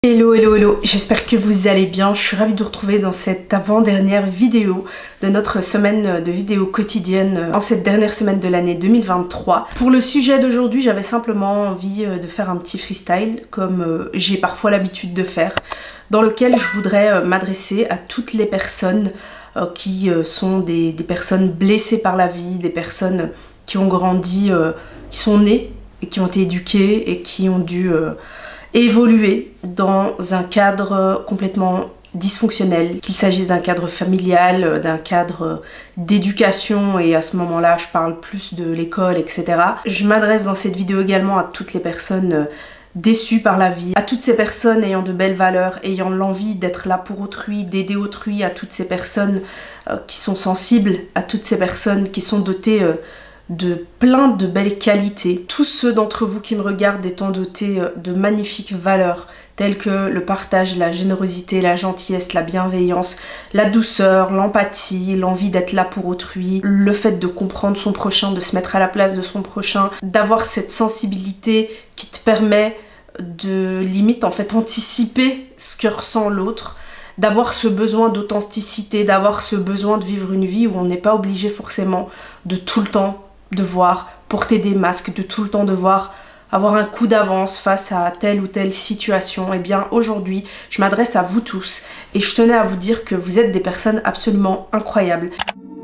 Hello, hello, hello, j'espère que vous allez bien. Je suis ravie de vous retrouver dans cette avant-dernière vidéo de notre semaine de vidéos quotidiennes en cette dernière semaine de l'année 2023. Pour le sujet d'aujourd'hui, j'avais simplement envie de faire un petit freestyle comme j'ai parfois l'habitude de faire, dans lequel je voudrais m'adresser à toutes les personnes qui sont des personnes blessées par la vie, des personnes qui ont grandi, qui sont nées et qui ont été éduquées et qui ont dû évoluer dans un cadre complètement dysfonctionnel, qu'il s'agisse d'un cadre familial, d'un cadre d'éducation, et à ce moment-là je parle plus de l'école, etc. Je m'adresse dans cette vidéo également à toutes les personnes déçues par la vie, à toutes ces personnes ayant de belles valeurs, ayant l'envie d'être là pour autrui, d'aider autrui, à toutes ces personnes qui sont sensibles, à toutes ces personnes qui sont dotées de plein de belles qualités. Tous ceux d'entre vous qui me regardent étant dotés de magnifiques valeurs telles que le partage, la générosité, la gentillesse, la bienveillance, la douceur, l'empathie, l'envie d'être là pour autrui, le fait de comprendre son prochain, de se mettre à la place de son prochain, d'avoir cette sensibilité qui te permet de limite en fait anticiper ce que ressent l'autre, d'avoir ce besoin d'authenticité, d'avoir ce besoin de vivre une vie où on n'est pas obligé forcément de tout le temps devoir porter des masques, de tout le temps devoir avoir un coup d'avance face à telle ou telle situation. Et bien aujourd'hui, je m'adresse à vous tous et je tenais à vous dire que vous êtes des personnes absolument incroyables.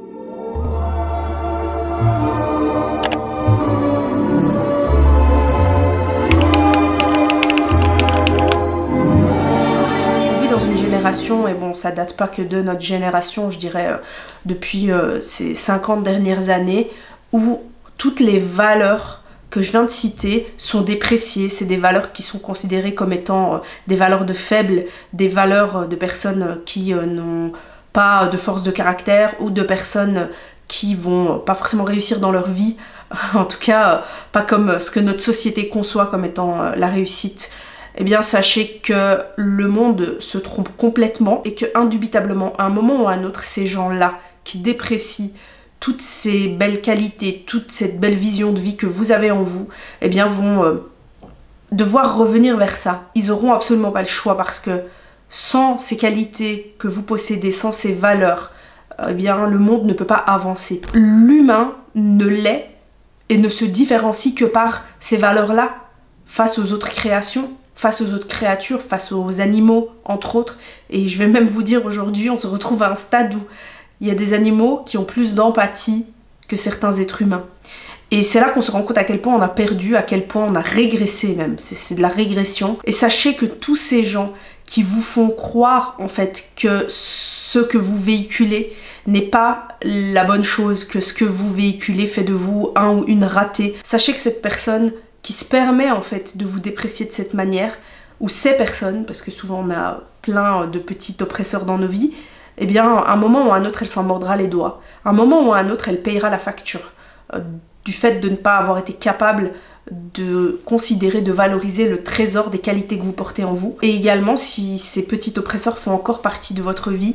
On vit dans une génération, et bon, ça date pas que de notre génération, je dirais depuis ces 50 dernières années, où toutes les valeurs que je viens de citer sont dépréciées. C'est des valeurs qui sont considérées comme étant des valeurs de faibles, des valeurs de personnes qui n'ont pas de force de caractère, ou de personnes qui vont pas forcément réussir dans leur vie, en tout cas pas comme ce que notre société conçoit comme étant la réussite. Eh bien sachez que le monde se trompe complètement et que indubitablement à un moment ou à un autre, ces gens-là qui déprécient toutes ces belles qualités, toute cette belle vision de vie que vous avez en vous, eh bien vont devoir revenir vers ça. Ils auront absolument pas le choix, parce que sans ces qualités que vous possédez, sans ces valeurs, eh bien le monde ne peut pas avancer. L'humain ne l'est et ne se différencie que par ces valeurs-là face aux autres créations, face aux autres créatures, face aux animaux, entre autres. Et je vais même vous dire, aujourd'hui, on se retrouve à un stade où il y a des animaux qui ont plus d'empathie que certains êtres humains. Et c'est là qu'on se rend compte à quel point on a perdu, à quel point on a régressé même. C'est de la régression. Et sachez que tous ces gens qui vous font croire en fait que ce que vous véhiculez n'est pas la bonne chose, que ce que vous véhiculez fait de vous un ou une ratée, sachez que cette personne qui se permet en fait de vous déprécier de cette manière, ou ces personnes, parce que souvent on a plein de petits oppresseurs dans nos vies, eh bien, à un moment ou à un autre, elle s'en mordra les doigts. À un moment ou à un autre, elle payera la facture du fait de ne pas avoir été capable de considérer, de valoriser le trésor des qualités que vous portez en vous. Et également, si ces petits oppresseurs font encore partie de votre vie,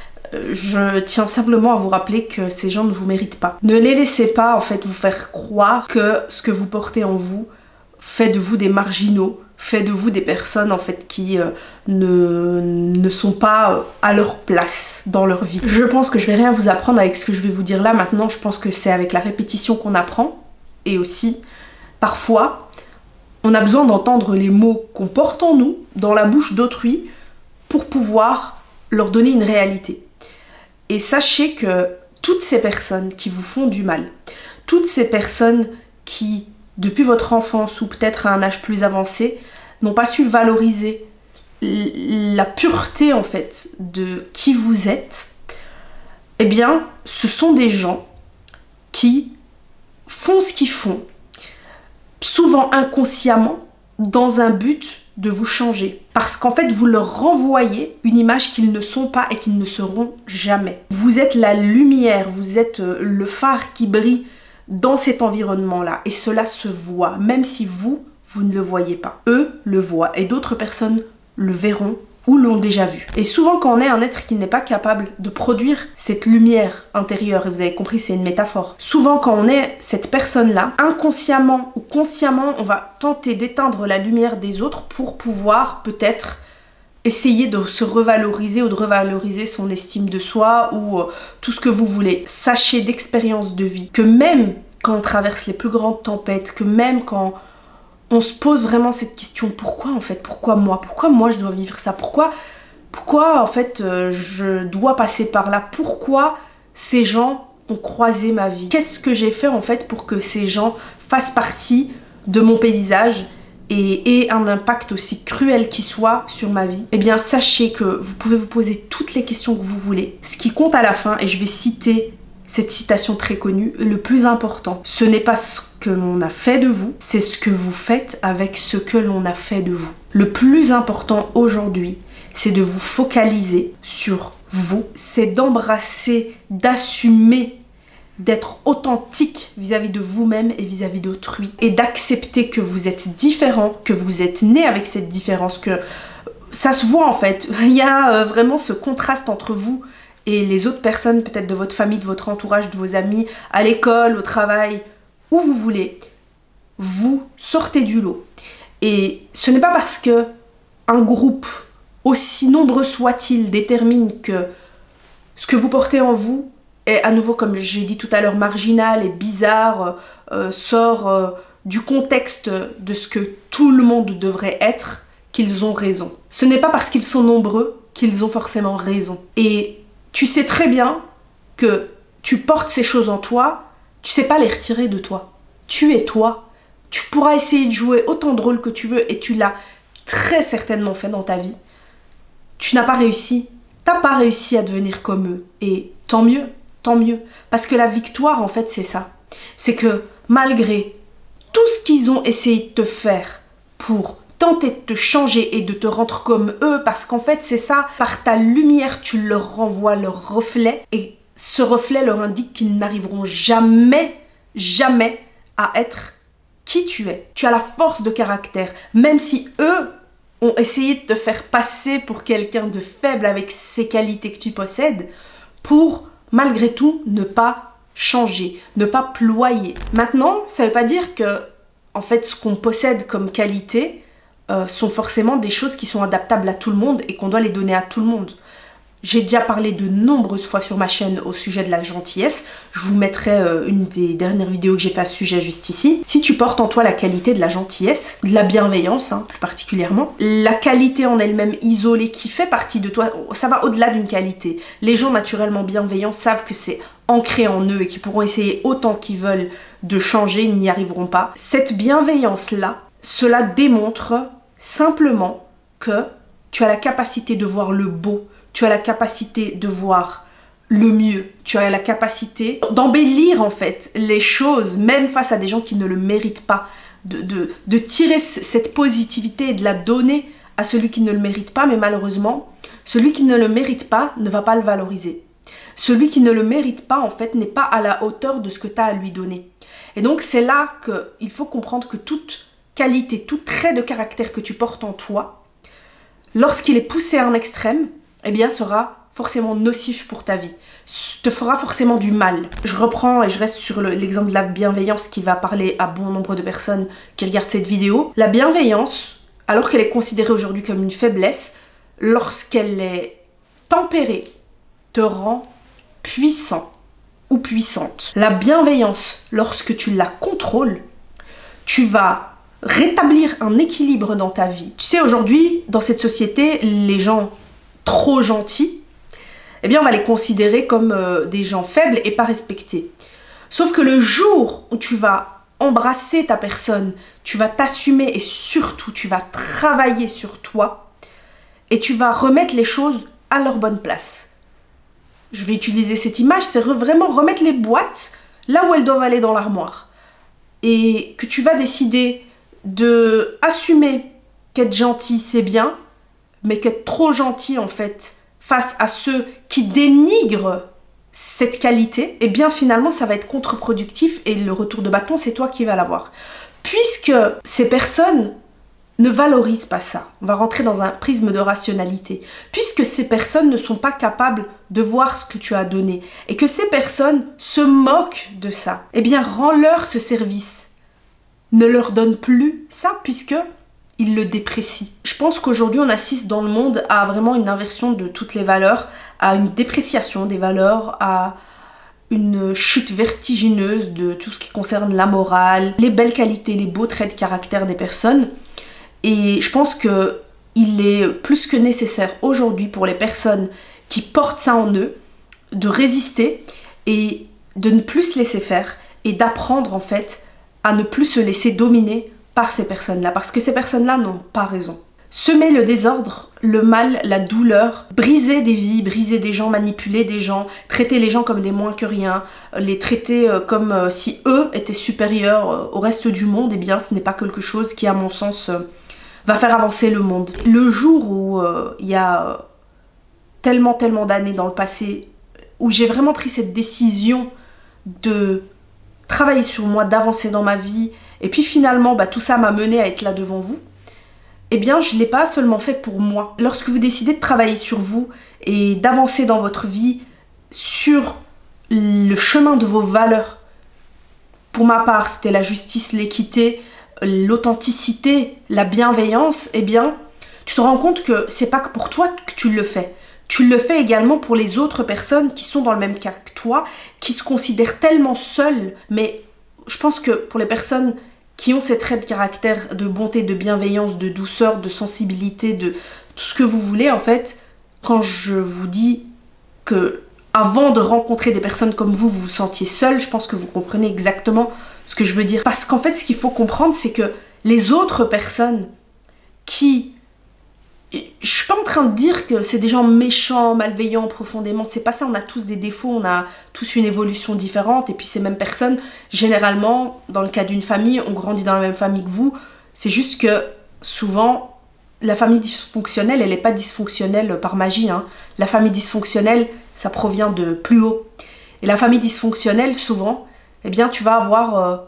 je tiens simplement à vous rappeler que ces gens ne vous méritent pas. Ne les laissez pas en fait vous faire croire que ce que vous portez en vous fait de vous des marginaux, fait de vous des personnes en fait qui ne sont pas à leur place dans leur vie. Je pense que je vais rien vous apprendre avec ce que je vais vous dire là maintenant. Je pense que c'est avec la répétition qu'on apprend, et aussi parfois on a besoin d'entendre les mots qu'on porte en nous dans la bouche d'autrui pour pouvoir leur donner une réalité. Et sachez que toutes ces personnes qui vous font du mal, toutes ces personnes qui depuis votre enfance ou peut-être à un âge plus avancé n'ont pas su valoriser la pureté en fait de qui vous êtes, eh bien ce sont des gens qui font ce qu'ils font, souvent inconsciemment, dans un but de vous changer, parce qu'en fait vous leur renvoyez une image qu'ils ne sont pas et qu'ils ne seront jamais. Vous êtes la lumière, vous êtes le phare qui brille dans cet environnement-là, et cela se voit, même si vous ne le voyez pas. Eux le voient, et d'autres personnes le verront ou l'ont déjà vu. Et souvent quand on est un être qui n'est pas capable de produire cette lumière intérieure, et vous avez compris, c'est une métaphore, souvent quand on est cette personne-là, inconsciemment ou consciemment, on va tenter d'éteindre la lumière des autres pour pouvoir peut-être essayer de se revaloriser ou de revaloriser son estime de soi ou tout ce que vous voulez. Sachez d'expérience de vie que même quand on traverse les plus grandes tempêtes, que même quand on se pose vraiment cette question, pourquoi en fait, pourquoi moi je dois vivre ça, pourquoi en fait je dois passer par là, pourquoi ces gens ont croisé ma vie, qu'est-ce que j'ai fait en fait pour que ces gens fassent partie de mon paysage et un impact aussi cruel qui soit sur ma vie. Eh bien sachez que vous pouvez vous poser toutes les questions que vous voulez. Ce qui compte à la fin, et je vais citer cette citation très connue, le plus important, ce n'est pas ce que l'on a fait de vous, c'est ce que vous faites avec ce que l'on a fait de vous. Le plus important aujourd'hui, c'est de vous focaliser sur vous, c'est d'embrasser, d'assumer, d'être authentique vis-à-vis de vous-même et vis-à-vis d'autrui, et d'accepter que vous êtes différent, que vous êtes né avec cette différence, que ça se voit en fait. Il y a vraiment ce contraste entre vous et les autres personnes, peut-être de votre famille, de votre entourage, de vos amis, à l'école, au travail, où vous voulez. Vous sortez du lot. Et ce n'est pas parce que un groupe, aussi nombreux soit-il, détermine que ce que vous portez en vous est à nouveau, comme j'ai dit tout à l'heure, marginal et bizarre, sort du contexte de ce que tout le monde devrait être, qu'ils ont raison. Ce n'est pas parce qu'ils sont nombreux qu'ils ont forcément raison. Et tu sais très bien que tu portes ces choses en toi, tu sais pas les retirer de toi. Tu es toi. Tu pourras essayer de jouer autant de rôles que tu veux et tu l'as très certainement fait dans ta vie. Tu n'as pas réussi. T'as pas réussi à devenir comme eux. Et tant mieux, tant mieux. Parce que la victoire, en fait, c'est ça. C'est que malgré tout ce qu'ils ont essayé de te faire pour tenter de te changer et de te rendre comme eux, parce qu'en fait c'est ça, par ta lumière tu leur renvoies leur reflet et ce reflet leur indique qu'ils n'arriveront jamais, jamais à être qui tu es. Tu as la force de caractère, même si eux ont essayé de te faire passer pour quelqu'un de faible avec ces qualités que tu possèdes, pour malgré tout ne pas changer, ne pas ployer. Maintenant, ça ne veut pas dire que en fait ce qu'on possède comme qualité sont forcément des choses qui sont adaptables à tout le monde et qu'on doit les donner à tout le monde. J'ai déjà parlé de nombreuses fois sur ma chaîne au sujet de la gentillesse. Je vous mettrai une des dernières vidéos que j'ai fait à ce sujet juste ici. Si tu portes en toi la qualité de la gentillesse, de la bienveillance hein, plus particulièrement, la qualité en elle-même isolée qui fait partie de toi, ça va au-delà d'une qualité. Les gens naturellement bienveillants savent que c'est ancré en eux et qu'ils pourront essayer autant qu'ils veulent de changer, ils n'y arriveront pas. Cette bienveillance-là, cela démontre simplement que tu as la capacité de voir le beau, tu as la capacité de voir le mieux, tu as la capacité d'embellir en fait les choses, même face à des gens qui ne le méritent pas, de tirer cette positivité et de la donner à celui qui ne le mérite pas, mais malheureusement, celui qui ne le mérite pas ne va pas le valoriser. Celui qui ne le mérite pas en fait n'est pas à la hauteur de ce que tu as à lui donner. Et donc c'est là qu'il faut comprendre que toute qualité, tout trait de caractère que tu portes en toi, lorsqu'il est poussé à un extrême, eh bien sera forcément nocif pour ta vie, te fera forcément du mal. Je reprends et je reste sur l'exemple de la bienveillance qui va parler à bon nombre de personnes qui regardent cette vidéo. La bienveillance, alors qu'elle est considérée aujourd'hui comme une faiblesse, lorsqu'elle est tempérée, te rend puissant ou puissante. La bienveillance, lorsque tu la contrôles, tu vas rétablir un équilibre dans ta vie. Tu sais, aujourd'hui, dans cette société, les gens trop gentils, eh bien, on va les considérer comme des gens faibles et pas respectés. Sauf que le jour où tu vas embrasser ta personne, tu vas t'assumer et surtout, tu vas travailler sur toi et tu vas remettre les choses à leur bonne place. Je vais utiliser cette image, c'est vraiment remettre les boîtes là où elles doivent aller dans l'armoire. Et que tu vas décider de assumer qu'être gentil c'est bien, mais qu'être trop gentil en fait face à ceux qui dénigrent cette qualité, et bien finalement ça va être contre-productif et le retour de bâton c'est toi qui vas l'avoir. Puisque ces personnes ne valorisent pas ça, on va rentrer dans un prisme de rationalité, puisque ces personnes ne sont pas capables de voir ce que tu as donné et que ces personnes se moquent de ça, eh bien rends-leur ce service. Ne leur donne plus ça puisque il le déprécie. Je pense qu'aujourd'hui on assiste dans le monde à vraiment une inversion de toutes les valeurs, à une dépréciation des valeurs, à une chute vertigineuse de tout ce qui concerne la morale, les belles qualités, les beaux traits de caractère des personnes. Et je pense que il est plus que nécessaire aujourd'hui pour les personnes qui portent ça en eux de résister et de ne plus se laisser faire et d'apprendre en fait à ne plus se laisser dominer par ces personnes-là, parce que ces personnes-là n'ont pas raison. Semer le désordre, le mal, la douleur, briser des vies, briser des gens, manipuler des gens, traiter les gens comme des moins que rien, les traiter comme si eux étaient supérieurs au reste du monde, eh bien ce n'est pas quelque chose qui, à mon sens, va faire avancer le monde. Le jour où il y a tellement d'années dans le passé, où j'ai vraiment pris cette décision de travailler sur moi, d'avancer dans ma vie, et puis finalement tout ça m'a mené à être là devant vous, eh bien je ne l'ai pas seulement fait pour moi. Lorsque vous décidez de travailler sur vous et d'avancer dans votre vie sur le chemin de vos valeurs, pour ma part c'était la justice, l'équité, l'authenticité, la bienveillance, eh bien tu te rends compte que c'est pas que pour toi que tu le fais. Tu le fais également pour les autres personnes qui sont dans le même cas que toi, qui se considèrent tellement seules. Mais je pense que pour les personnes qui ont ces traits de caractère, de bonté, de bienveillance, de douceur, de sensibilité, de tout ce que vous voulez, en fait, quand je vous dis que avant de rencontrer des personnes comme vous, vous vous sentiez seul, je pense que vous comprenez exactement ce que je veux dire. Parce qu'en fait, ce qu'il faut comprendre, c'est que les autres personnes qui... Je suis pas en train de dire que c'est des gens méchants, malveillants profondément, c'est pas ça, on a tous des défauts, on a tous une évolution différente, et puis ces mêmes personnes, généralement, dans le cas d'une famille, on grandit dans la même famille que vous, c'est juste que souvent, la famille dysfonctionnelle, elle n'est pas dysfonctionnelle par magie, hein. La famille dysfonctionnelle, ça provient de plus haut. Et la famille dysfonctionnelle, souvent, eh bien, tu vas avoir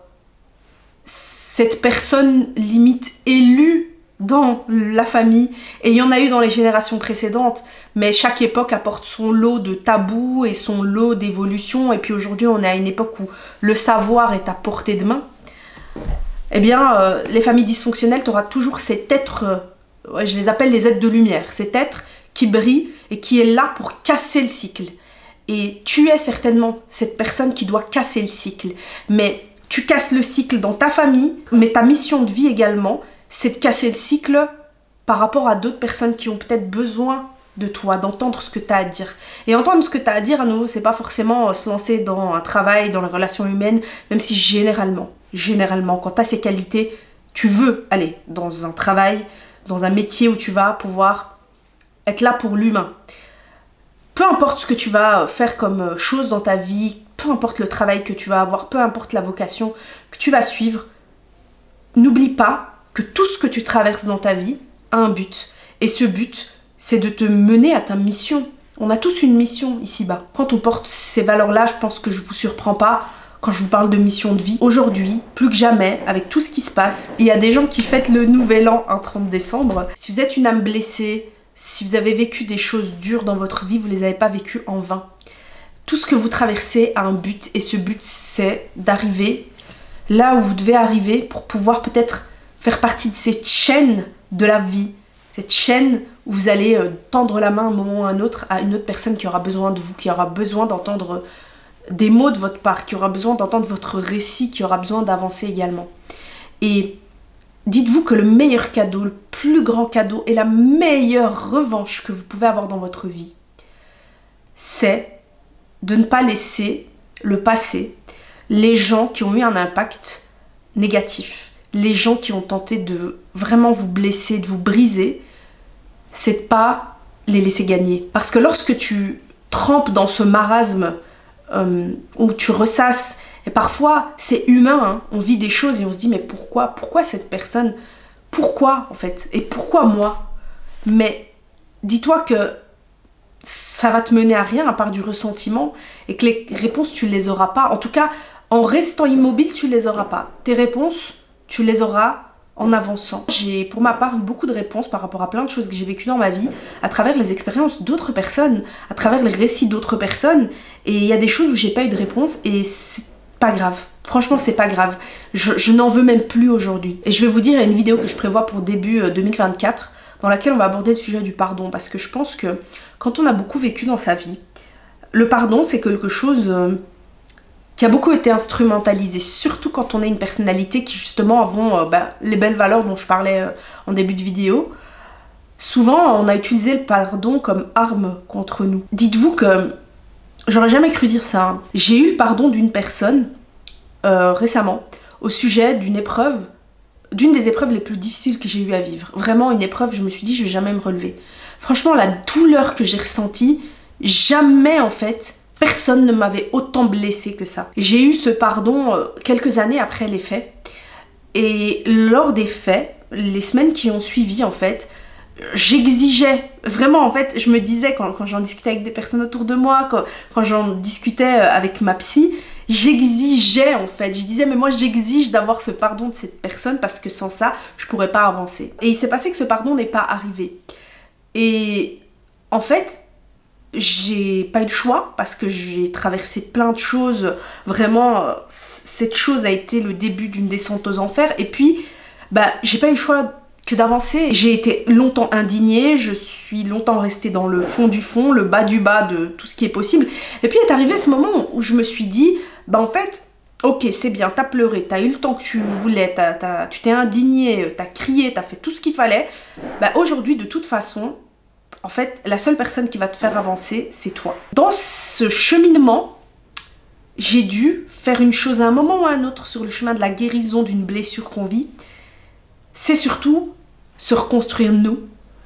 cette personne limite élue dans la famille, et il y en a eu dans les générations précédentes, mais chaque époque apporte son lot de tabous et son lot d'évolution, et puis aujourd'hui on est à une époque où le savoir est à portée de main. Eh bien, les familles dysfonctionnelles, tu auras toujours cet être, je les appelle les êtres de lumière, cet être qui brille et qui est là pour casser le cycle. Et tu es certainement cette personne qui doit casser le cycle, mais tu casses le cycle dans ta famille, mais ta mission de vie également, c'est de casser le cycle par rapport à d'autres personnes qui ont peut-être besoin de toi, d'entendre ce que tu as à dire. Et entendre ce que tu as à dire, à nouveau, c'est pas forcément se lancer dans un travail, dans les relations humaines, même si généralement, quand tu as ces qualités, tu veux aller dans un travail, dans un métier où tu vas pouvoir être là pour l'humain. Peu importe ce que tu vas faire comme chose dans ta vie, peu importe le travail que tu vas avoir, peu importe la vocation que tu vas suivre, n'oublie pas que tout ce que tu traverses dans ta vie a un but. Et ce but, c'est de te mener à ta mission. On a tous une mission ici-bas. Quand on porte ces valeurs-là, je pense que je ne vous surprends pas quand je vous parle de mission de vie. Aujourd'hui, plus que jamais, avec tout ce qui se passe, il y a des gens qui fêtent le nouvel an un 30 décembre. Si vous êtes une âme blessée, si vous avez vécu des choses dures dans votre vie, vous ne les avez pas vécues en vain. Tout ce que vous traversez a un but, et ce but, c'est d'arriver là où vous devez arriver pour pouvoir peut-être faire partie de cette chaîne de la vie, cette chaîne où vous allez tendre la main à un moment ou à un autre à une autre personne qui aura besoin de vous, qui aura besoin d'entendre des mots de votre part, qui aura besoin d'entendre votre récit, qui aura besoin d'avancer également. Et dites-vous que le meilleur cadeau, le plus grand cadeau et la meilleure revanche que vous pouvez avoir dans votre vie, c'est de ne pas laisser le passé, les gens qui ont eu un impact négatif, les gens qui ont tenté de vraiment vous blesser, de vous briser, c'est de pas les laisser gagner. Parce que lorsque tu trempes dans ce marasme où tu ressasses, et parfois c'est humain, hein, on vit des choses et on se dit mais pourquoi cette personne, pourquoi en fait, et pourquoi moi? Mais dis-toi que ça va te mener à rien à part du ressentiment, et que les réponses tu les auras pas, en tout cas en restant immobile tu les auras pas. Tes réponses tu les auras en avançant. J'ai pour ma part eu beaucoup de réponses par rapport à plein de choses que j'ai vécues dans ma vie, à travers les expériences d'autres personnes, à travers les récits d'autres personnes, et il y a des choses où j'ai pas eu de réponse, et pas grave. Franchement, c'est pas grave. Je n'en veux même plus aujourd'hui. Et je vais vous dire, il y a une vidéo que je prévois pour début 2024 dans laquelle on va aborder le sujet du pardon. Parce que je pense que quand on a beaucoup vécu dans sa vie, le pardon, c'est quelque chose qui a beaucoup été instrumentalisé. Surtout quand on a une personnalité qui justement avons les belles valeurs dont je parlais en début de vidéo. Souvent, on a utilisé le pardon comme arme contre nous. Dites-vous que j'aurais jamais cru dire ça. Hein. J'ai eu le pardon d'une personne récemment au sujet d'une épreuve, d'une des épreuves les plus difficiles que j'ai eu à vivre. Vraiment une épreuve, je me suis dit je vais jamais me relever. Franchement, la douleur que j'ai ressentie, jamais en fait, personne ne m'avait autant blessée que ça. J'ai eu ce pardon quelques années après les faits. Et lors des faits, les semaines qui ont suivi en fait, j'exigeais, vraiment en fait, je me disais quand j'en discutais avec des personnes autour de moi, quand j'en discutais avec ma psy, j'exigeais en fait, je disais mais moi j'exige d'avoir ce pardon de cette personne parce que sans ça, je pourrais pas avancer. Et il s'est passé que ce pardon n'est pas arrivé. Et en fait, j'ai pas eu le choix parce que j'ai traversé plein de choses. Vraiment, cette chose a été le début d'une descente aux enfers. Et puis, j'ai pas eu le choix que d'avancer. J'ai été longtemps indignée, je suis longtemps restée dans le fond du fond, le bas du bas de tout ce qui est possible. Et puis est arrivé ce moment où je me suis dit, en fait, ok, c'est bien, t'as pleuré, t'as eu le temps que tu voulais, tu t'es indignée, t'as crié, t'as fait tout ce qu'il fallait. Aujourd'hui, de toute façon, en fait, la seule personne qui va te faire avancer, c'est toi. Dans ce cheminement, j'ai dû faire une chose à un moment ou à un autre sur le chemin de la guérison d'une blessure qu'on vit. C'est surtout se reconstruire nous,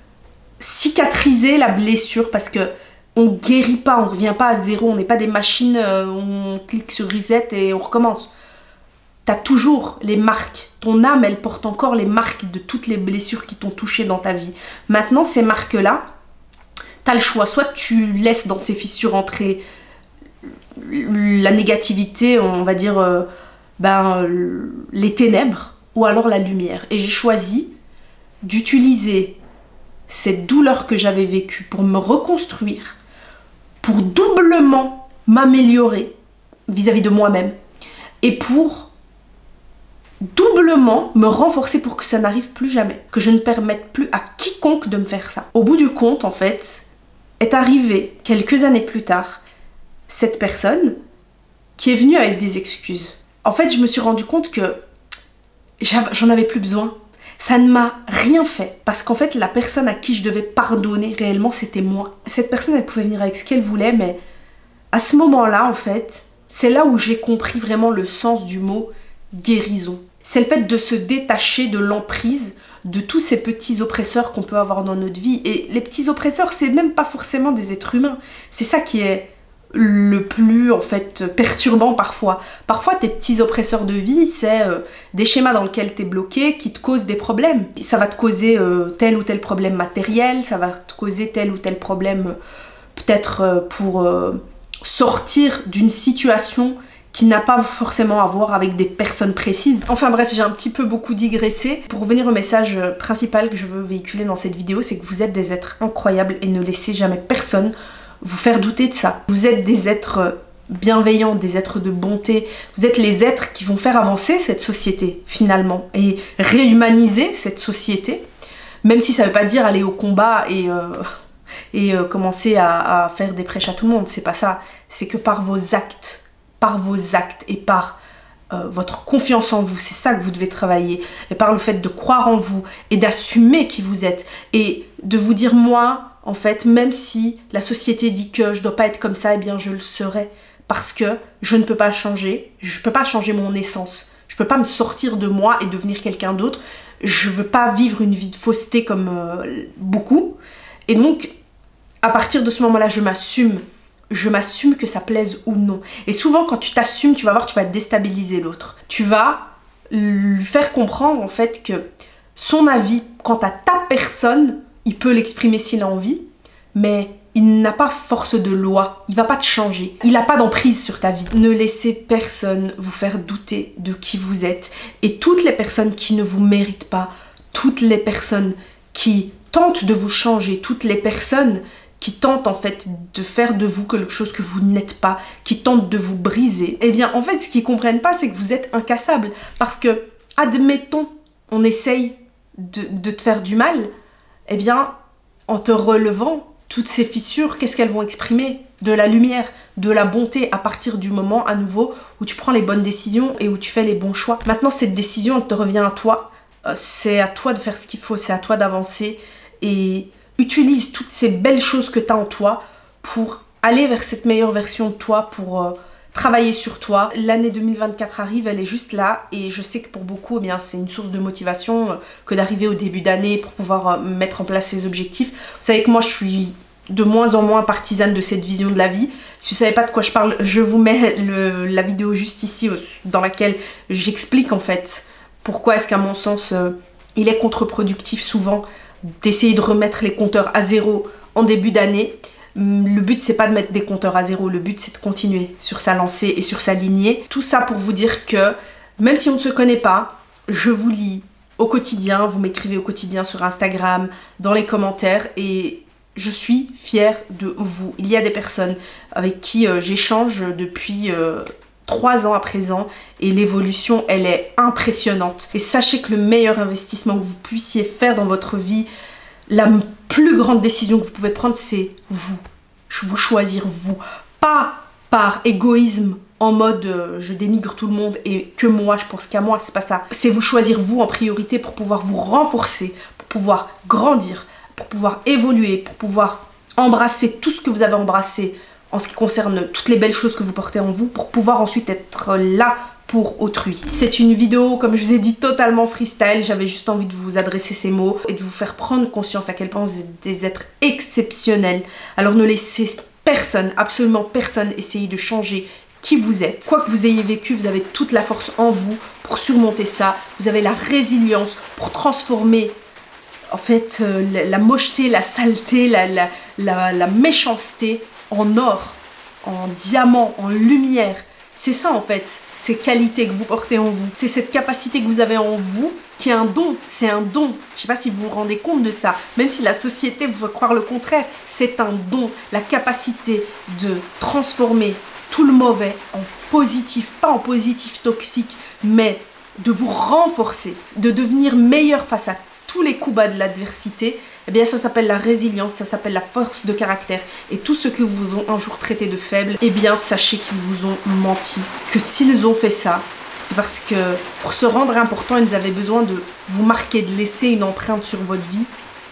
cicatriser la blessure parce que on guérit pas, on revient pas à zéro, on n'est pas des machines, on clique sur reset et on recommence. T'as toujours les marques, ton âme elle porte encore les marques de toutes les blessures qui t'ont touché dans ta vie. Maintenant ces marques-là, t'as le choix, soit tu laisses dans ces fissures entrer la négativité, on va dire les ténèbres, ou alors la lumière. Et j'ai choisi d'utiliser cette douleur que j'avais vécue pour me reconstruire, pour doublement m'améliorer vis-à-vis de moi-même et pour doublement me renforcer pour que ça n'arrive plus jamais, que je ne permette plus à quiconque de me faire ça. Au bout du compte, en fait, est arrivée quelques années plus tard cette personne qui est venue avec des excuses. En fait, je me suis rendu compte que j'en avais plus besoin. Ça ne m'a rien fait. Parce qu'en fait, la personne à qui je devais pardonner réellement, c'était moi. Cette personne, elle pouvait venir avec ce qu'elle voulait, mais à ce moment-là, en fait, c'est là où j'ai compris vraiment le sens du mot guérison. C'est le fait de se détacher de l'emprise de tous ces petits oppresseurs qu'on peut avoir dans notre vie. Et les petits oppresseurs, c'est même pas forcément des êtres humains. C'est ça qui est le plus en fait perturbant parfois. Parfois tes petits oppresseurs de vie, c'est des schémas dans lesquels tu es bloqué qui te causent des problèmes. Ça va te causer tel ou tel problème matériel, ça va te causer tel ou tel problème peut-être pour sortir d'une situation qui n'a pas forcément à voir avec des personnes précises. Enfin bref, j'ai un petit peu beaucoup digressé. Pour revenir au message principal que je veux véhiculer dans cette vidéo, c'est que vous êtes des êtres incroyables et ne laissez jamais personne vous faire douter de ça. Vous êtes des êtres bienveillants, des êtres de bonté. Vous êtes les êtres qui vont faire avancer cette société finalement et réhumaniser cette société. Même si ça veut pas dire aller au combat et commencer à faire des prêches à tout le monde. C'est pas ça. C'est que par vos actes et par votre confiance en vous, c'est ça que vous devez travailler. Et par le fait de croire en vous et d'assumer qui vous êtes et de vous dire moi, en fait, même si la société dit que je dois pas être comme ça, eh bien je le serai. Parce que je ne peux pas changer, je peux pas changer mon essence. Je peux pas me sortir de moi et devenir quelqu'un d'autre. Je veux pas vivre une vie de fausseté comme beaucoup. Et donc, à partir de ce moment-là, je m'assume que ça plaise ou non. Et souvent, quand tu t'assumes, tu vas voir, tu vas déstabiliser l'autre. Tu vas lui faire comprendre, en fait, que son avis quant à ta personne, il peut l'exprimer s'il a envie, mais il n'a pas force de loi, il va pas te changer, il n'a pas d'emprise sur ta vie. Ne laissez personne vous faire douter de qui vous êtes. Et toutes les personnes qui ne vous méritent pas, toutes les personnes qui tentent de vous changer, toutes les personnes qui tentent en fait de faire de vous quelque chose que vous n'êtes pas, qui tentent de vous briser, eh bien en fait ce qu'ils comprennent pas, c'est que vous êtes incassable. Parce que, admettons, on essaye de te faire du mal, eh bien en te relevant, toutes ces fissures, qu'est-ce qu'elles vont exprimer? De la lumière, de la bonté à partir du moment à nouveau où tu prends les bonnes décisions et où tu fais les bons choix. Maintenant cette décision elle te revient à toi, c'est à toi de faire ce qu'il faut, c'est à toi d'avancer et utilise toutes ces belles choses que tu as en toi pour aller vers cette meilleure version de toi, pour travailler sur toi. L'année 2024 arrive, elle est juste là et je sais que pour beaucoup, eh bien, c'est une source de motivation que d'arriver au début d'année pour pouvoir mettre en place ses objectifs. Vous savez que moi, je suis de moins en moins partisane de cette vision de la vie. Si vous savez pas de quoi je parle, je vous mets la vidéo juste ici dans laquelle j'explique en fait pourquoi est-ce qu'à mon sens, il est contre-productif souvent d'essayer de remettre les compteurs à zéro en début d'année. Le but c'est pas de mettre des compteurs à zéro, le but c'est de continuer sur sa lancée et sur sa lignée. Tout ça pour vous dire que même si on ne se connaît pas, je vous lis au quotidien, vous m'écrivez au quotidien sur Instagram, dans les commentaires et je suis fière de vous. Il y a des personnes avec qui j'échange depuis 3 ans à présent et l'évolution elle est impressionnante. Et sachez que le meilleur investissement que vous puissiez faire dans votre vie, la plus grande décision que vous pouvez prendre, c'est vous. Vous choisir vous. Pas par égoïsme en mode je dénigre tout le monde et que moi, je pense qu'à moi, c'est pas ça. C'est vous choisir vous en priorité pour pouvoir vous renforcer, pour pouvoir grandir, pour pouvoir évoluer, pour pouvoir embrasser tout ce que vous avez embrassé en ce qui concerne toutes les belles choses que vous portez en vous, pour pouvoir ensuite être là pour autrui. C'est une vidéo, comme je vous ai dit, totalement freestyle. J'avais juste envie de vous adresser ces mots et de vous faire prendre conscience à quel point vous êtes des êtres exceptionnels. Alors ne laissez personne, absolument personne, essayer de changer qui vous êtes. Quoi que vous ayez vécu, vous avez toute la force en vous pour surmonter ça. Vous avez la résilience pour transformer en fait la mocheté, la saleté, la méchanceté en or, en diamant, en lumière. C'est ça en fait, ces qualités que vous portez en vous. C'est cette capacité que vous avez en vous qui est un don, c'est un don. Je sais pas si vous vous rendez compte de ça, même si la société vous fait croire le contraire, c'est un don. La capacité de transformer tout le mauvais en positif, pas en positif toxique, mais de vous renforcer, de devenir meilleur face à tous les coups bas de l'adversité, eh bien ça s'appelle la résilience, ça s'appelle la force de caractère. Et tous ceux qui vous ont un jour traité de faible, eh bien sachez qu'ils vous ont menti. Que s'ils ont fait ça, c'est parce que pour se rendre important, ils avaient besoin de vous marquer, de laisser une empreinte sur votre vie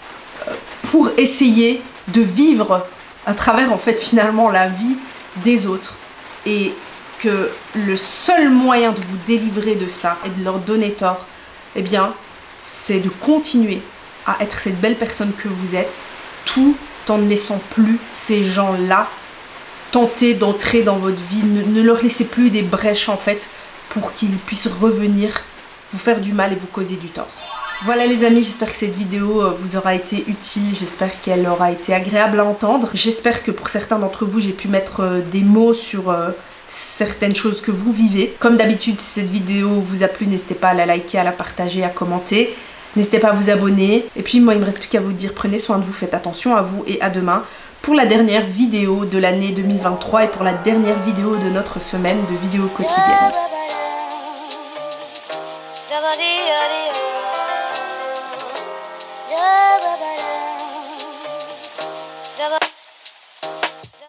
pour essayer de vivre à travers en fait finalement la vie des autres. Et que le seul moyen de vous délivrer de ça et de leur donner tort, eh bien c'est de continuer à être cette belle personne que vous êtes, tout en ne laissant plus ces gens-là tenter d'entrer dans votre vie. Ne leur laissez plus des brèches en fait pour qu'ils puissent revenir vous faire du mal et vous causer du tort. Voilà les amis, j'espère que cette vidéo vous aura été utile, j'espère qu'elle aura été agréable à entendre. J'espère que pour certains d'entre vous, j'ai pu mettre des mots sur certaines choses que vous vivez. Comme d'habitude, si cette vidéo vous a plu, n'hésitez pas à la liker, à la partager, à commenter. N'hésitez pas à vous abonner. Et puis moi, il me reste plus qu'à vous dire, prenez soin de vous, faites attention à vous et à demain pour la dernière vidéo de l'année 2023 et pour la dernière vidéo de notre semaine de vidéos quotidiennes.